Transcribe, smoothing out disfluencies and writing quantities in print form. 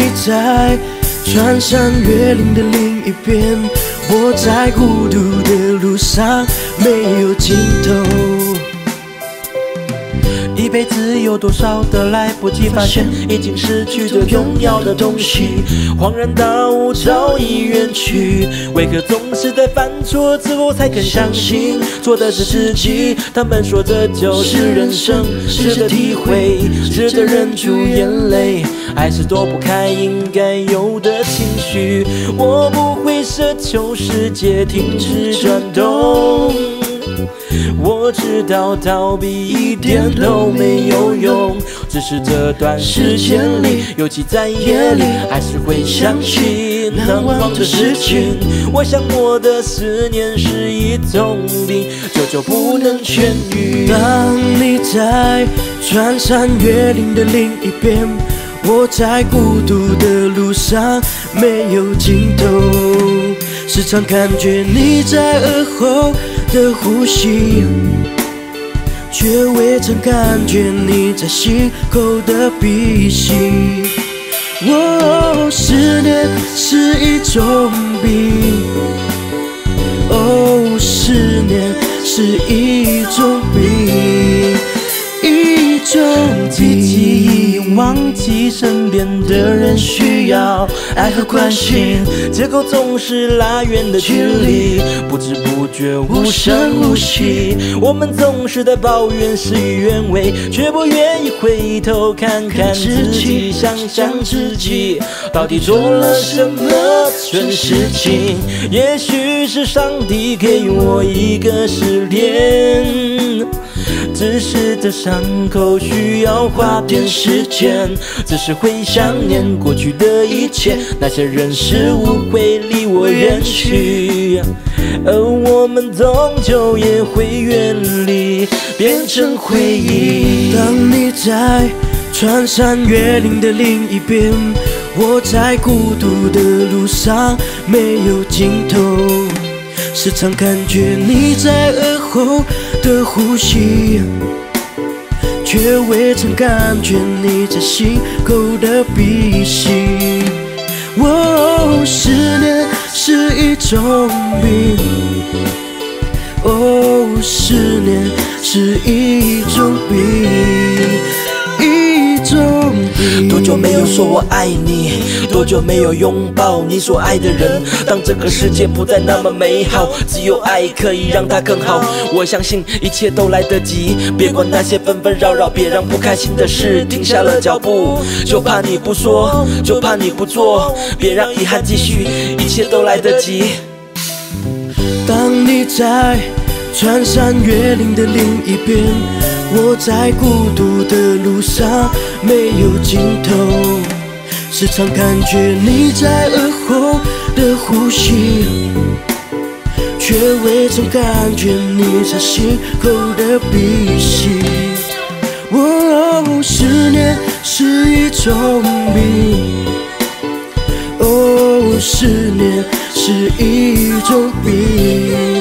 在穿山越岭的另一边，我在孤独的路上没有尽头。 一辈子有多少的来不及发现，已经失去的重要的东西，恍然大悟早已远去。为何总是在犯错之后才肯相信错的是自己？他们说这就是人生，试着体会，试着忍住眼泪，爱是躲不开应该有的情绪。我不会奢求世界停止转动，我知道逃避一点都没有用，只是这段时间里，尤其在夜里，还是会想起难忘的事情。我想我的思念是一种病，久久不能痊愈。 当你在穿山越岭的另一边，我在孤独的路上没有尽头，时常感觉你在耳后的呼吸，却未曾感觉你在心口的鼻息。哦，思念是一种病，哦，思念是一种病，一种病。 忘记身边的人需要爱和关心，借口总是拉远的距离，不知不觉无声无息。我们总是在抱怨事与愿违，却不愿意回头看看自己，想想自己到底做了什么蠢事情。也许是上帝给我一个试炼，只是这伤口需要花点时间，只是会想念过去的一切，那些人事物会离我远去，而我们终究也会远离，变成回忆。 当你在穿山越岭的另一边，我在孤独的路上没有尽头，时常感觉你在耳后的呼吸，却未曾感觉你在心口的鼻息。哦，思念是一种病，哦，思念是一种病，一种病。 多久没有说我爱你？多久没有拥抱你所爱的人？当这个世界不再那么美好，只有爱可以让它更好。我相信一切都来得及，别管那些纷纷扰扰，别让不开心的事停下了脚步。就怕你不说，就怕你不做，别让遗憾继续，一切都来得及。 当你在穿山越岭的另一边，我在孤独的路上没有尽头，时常感觉你在耳后的呼吸，却未曾感觉你在心口的鼻息。哦，思念是一种病，哦，思念是一种病。